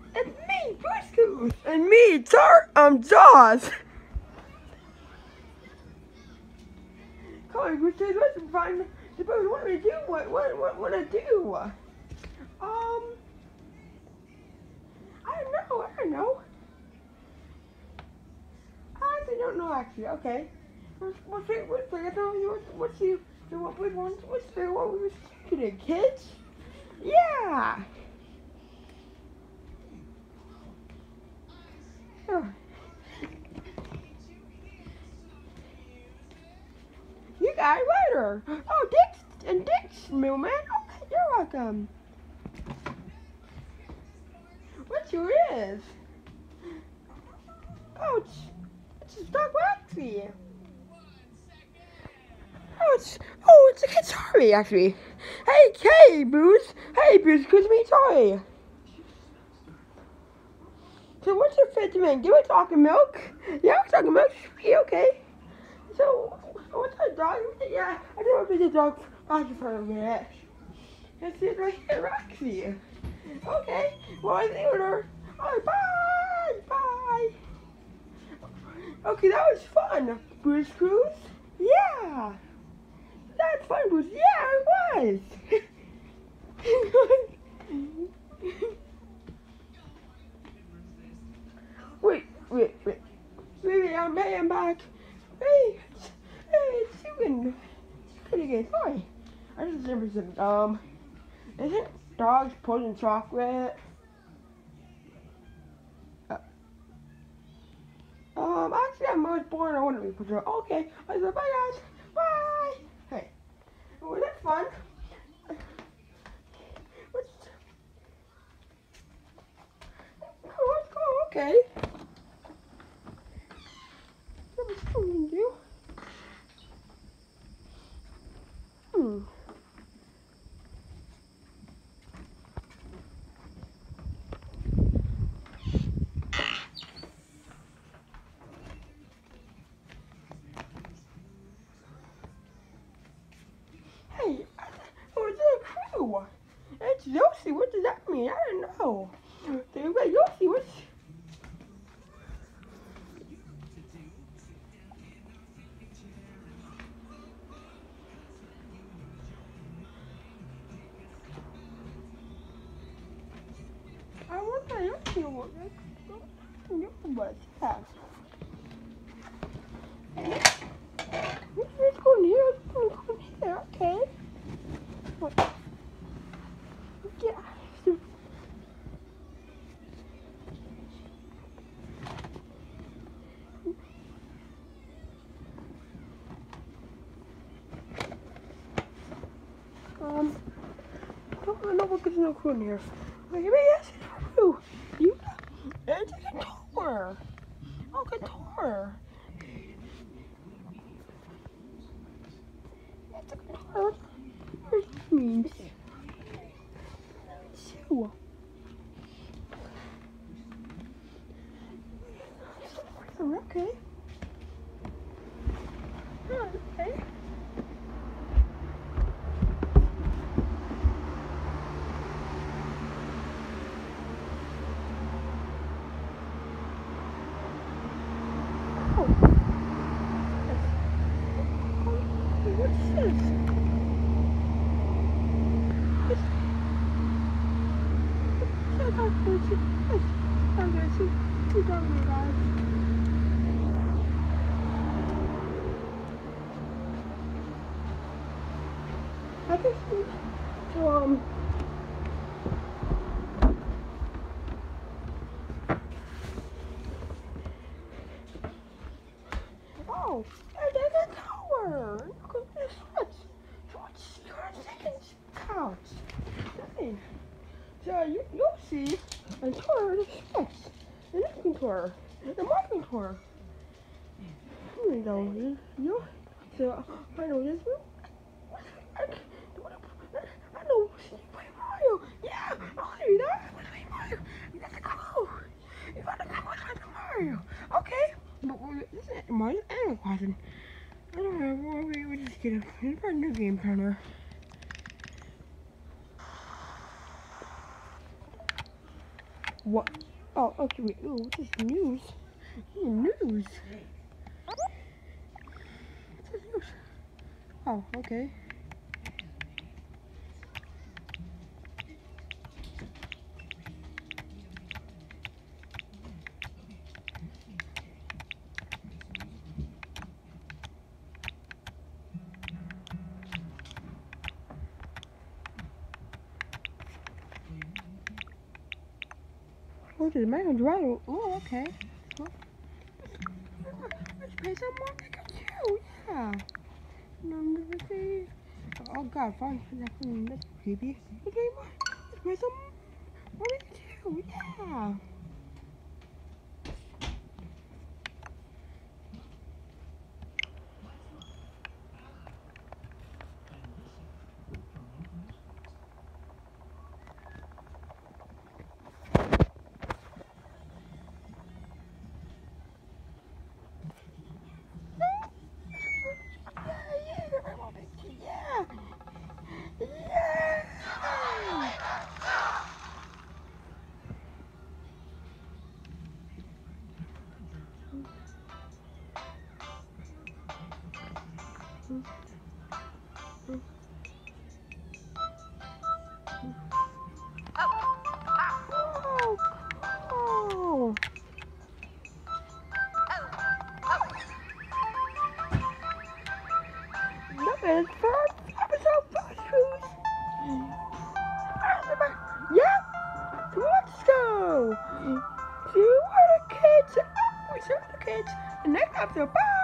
It's me, Briscoe. And me, Char. I'm Jaws. Come on, Briscoe. Let's find the boat. What do we do? What do I do? I don't know. I actually don't know, actually. Okay. What's what we were today, kids? Yeah. Oh. You got it later. Oh, Dick's mailman. Okay, you're welcome. What your is? Oh, it's a Doc Waxy. It's a kid's Harvey, actually. Hey, Booze. Hey, Booze, cause me, sorry. So what's your fifth man? Do we talking milk? Yeah, we're talking milk. Sweet, okay. So, what's that dog? Yeah, I don't know if it's a dog for a minute. That's it right here, Roxy. Okay, well, I think we're... Alright, bye! Okay, that was fun. Bruce Cruise? Yeah! That's fun, Bruce. Yeah, it was! Wait. I'm back. Hey, it's you again. Sorry. I just remember some, isn't dogs poison chocolate? Actually, I was born, I want to be poison. Okay, I said, bye guys. Bye. Hey, was that fun? Let's go, okay. What was going to do? Hey, it's a crew. It's Yoshi. What does that mean? I don't know. Yoshi, what's... I want that Yoshi one. What's that? Let's go in here. Okay. What? Yeah. I don't know what there's no crew in here. Wait, yes, crew. You got... It's a guitar. Oh, guitar. It's a guitar. What does it mean? Two. Okay. Okay. Oh, there's a tower. Look at this. What's your second couch? Nice. So you'll see a tour of the specs, the napkin tour, the marking tour. Here we go. So I know this. I know. Play Mario. Yeah, I'll do that. Play Mario. You got the clue. You got the clue. Play Mario. Okay. But this is Mario Animal Crossing. I don't know. We just get a new game counter. What? Oh, okay, wait. Ooh, what's this news? Ooh, news. What's this news? Oh, okay. Oh, the man drive. Oh, okay. Let's pay some more. Look at you. Yeah. Let's see. Oh God, fine. That's creepy. Okay, let's pay some more. Look at you. Yeah. Yeah. Yeah. Oh, cool. That is first episode first cruise. Yep. Let's go. See you later, kids. We see you later, kids. The next episode. Bye.